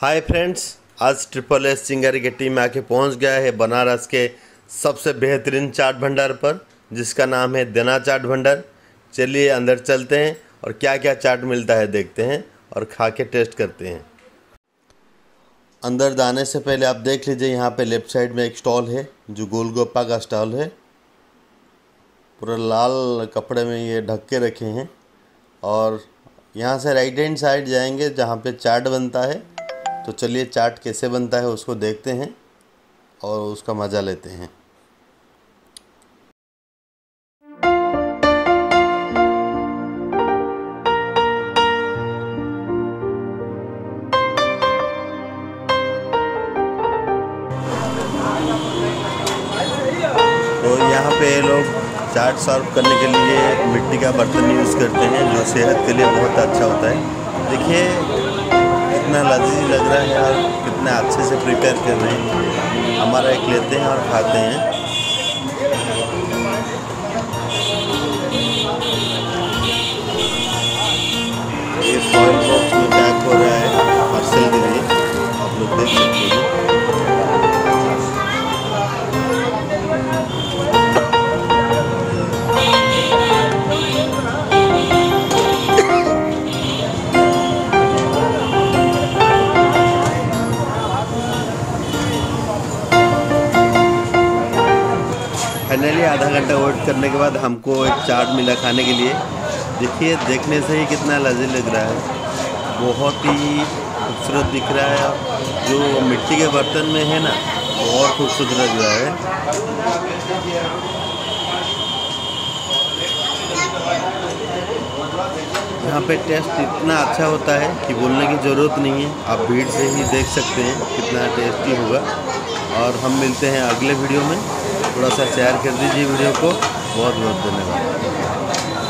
हाय friends, आज triple S Chingari की team आके पहुंच गया है बनारस के सबसे बेहतरीन चाट भंडार पर, जिसका नाम है देना चाट भंडार। चलिए अंदर चलते हैं और क्या क्या चाट मिलता है देखते हैं और खा के टेस्ट करते हैं। अंदर जाने से पहले आप देख लीजिए, यहाँ पे लेफ़्ट साइड में एक स्टॉल है जो गोलगप्पा का स्टॉल है। पूरा लाल कपड़े में ये ढक के रखे हैं। और यहाँ से राइट हैंड साइड जाएंगे जहाँ पे चाट बनता है। तो चलिए चाट कैसे बनता है उसको देखते हैं और उसका मज़ा लेते हैं। तो यहाँ पे लोग चाट सर्व करने के लिए मिट्टी का बर्तन यूज़ करते हैं, जो सेहत के लिए बहुत अच्छा होता है। देखिए कितना लजीज लग रहा है और कितना अच्छे से प्रिपेयर कर रहे हैं। हमारा एक लेते हैं और खाते हैं। ये फॉइल बॉक्स में पैक हो रहा है पार्सल के लिए, आप लोग देख सकते हैं। फाइनली आधा घंटा वेट करने के बाद हमको एक चाट मिला खाने के लिए। देखिए देखने से ही कितना लजीज लग रहा है, बहुत ही खूबसूरत दिख रहा है। जो मिट्टी के बर्तन में है ना, वो और खूबसूरत लग रहा है। यहाँ पे टेस्ट इतना अच्छा होता है कि बोलने की ज़रूरत नहीं है। आप भीड़ से ही देख सकते हैं कितना टेस्टी होगा। और हम मिलते हैं अगले वीडियो में। थोड़ा सा शेयर कर दीजिए वीडियो को। बहुत बहुत धन्यवाद।